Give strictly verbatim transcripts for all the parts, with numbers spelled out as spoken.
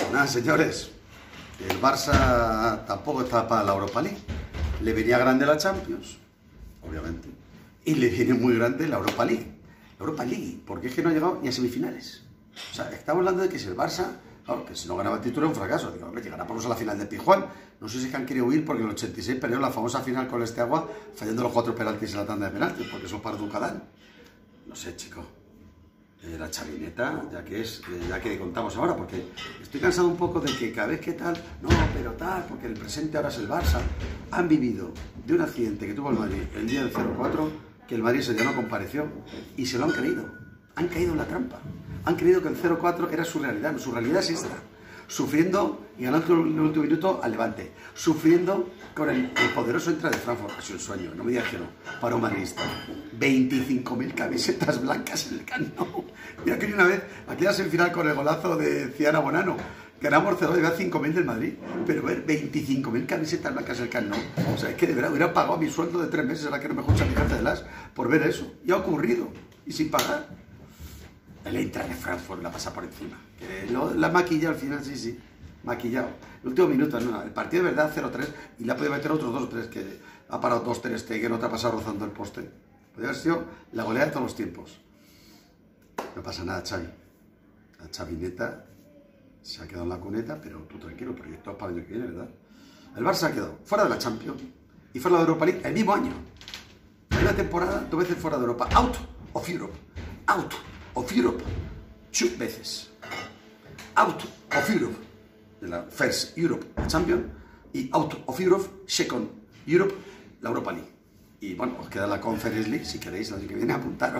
Nada, señores, el Barça tampoco está para la Europa League. Le venía grande la Champions, obviamente, y le viene muy grande la Europa League. La Europa League, porque es que no ha llegado ni a semifinales. O sea, estamos hablando de que si el Barça, claro, que si no ganaba el título era un fracaso. Digo, hombre, llegará por lo menos a la final de Pijuán. No sé si es que han querido huir porque en el ochenta y seis perdió la famosa final con este agua, fallando los cuatro penaltis en la tanda de penaltis, porque eso para Ducadán. No sé, chico. Eh, la chavineta, ya que es, eh, ya que contamos ahora, porque estoy cansado un poco de que cada vez que tal, no, pero tal, porque el presente ahora es el Barça. Han vivido de un accidente que tuvo el Madrid el día del cero cuatro, que el Madrid ese día no compareció, y se lo han creído. Han caído en la trampa. Han creído que el cero cuatro era su realidad. Su realidad es esta. Sufriendo y ganando en el último minuto al Levante. Sufriendo con el, el poderoso entra de Frankfurt. Ha sido un sueño, no me digas que no. Para un madridista. veinticinco mil camisetas blancas en el Camp Nou. Mira que ni una vez, aquí la semifinal con el golazo de Ciana Bonano. Ganamos cero dos y cinco mil del Madrid. Pero ver veinticinco mil camisetas blancas en el Camp Nou. O sea, es que de verdad hubiera pagado mi sueldo de tres meses, ahora que no me escucha mi carta de las, por ver eso. Y ha ocurrido. Y sin pagar. El entra de Frankfurt la pasa por encima. Que lo, la maquilla al final, sí, sí. Maquillado. El último minuto, no, el partido de verdad cero tres y le ha podido meter otros dos tres que ha parado dos tres que no te ha pasado rozando el poste. Podría haber sido la goleada de todos los tiempos. No pasa nada, Xavi. La chavineta se ha quedado en la cuneta, pero tú tranquilo, porque esto es para el año que viene, ¿verdad? El Barça ha quedado fuera de la Champions y fuera de la Europa League el mismo año. En la temporada, dos veces fuera de Europa. Out of Europe. Out of Europe. Two veces. Out of Europe. De la First Europe Champions y Out of Europe, Second Europe, la Europa League. Y bueno, os queda la Conference League, si queréis, el año que viene, apuntaros.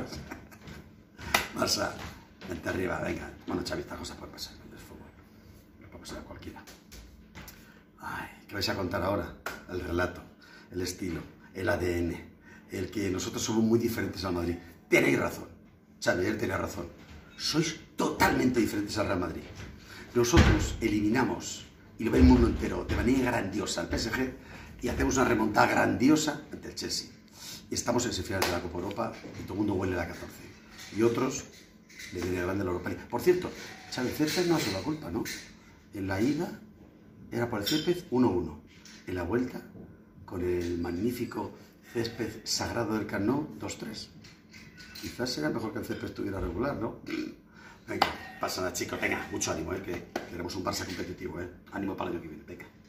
Barça, vente arriba, venga. Bueno, Xavi, estas cosas pueden pasar, no es fútbol. No puede pasar a cualquiera. Ay, ¿qué vais a contar ahora? El relato, el estilo, el A D N, el que nosotros somos muy diferentes al Madrid. Tenéis razón, Xavi, él tenía razón. Sois totalmente diferentes al Real Madrid. Nosotros eliminamos, y lo ve el mundo entero, de manera grandiosa al P S G y hacemos una remontada grandiosa ante el Chelsea. Y estamos en semifinales de la Copa Europa y todo el mundo huele la catorce. Y otros le viene grande la Europa League. Por cierto, Xavi, Césped no ha sido la culpa, ¿no? En la ida era por el césped uno uno. En la vuelta, con el magnífico césped sagrado del Camp Nou, dos tres. Quizás sería mejor que el césped estuviera regular, ¿no? Venga, pasa nada, chicos. Venga, mucho ánimo, ¿eh? Que queremos un Barça competitivo, ¿eh? Ánimo para el año que viene. Venga.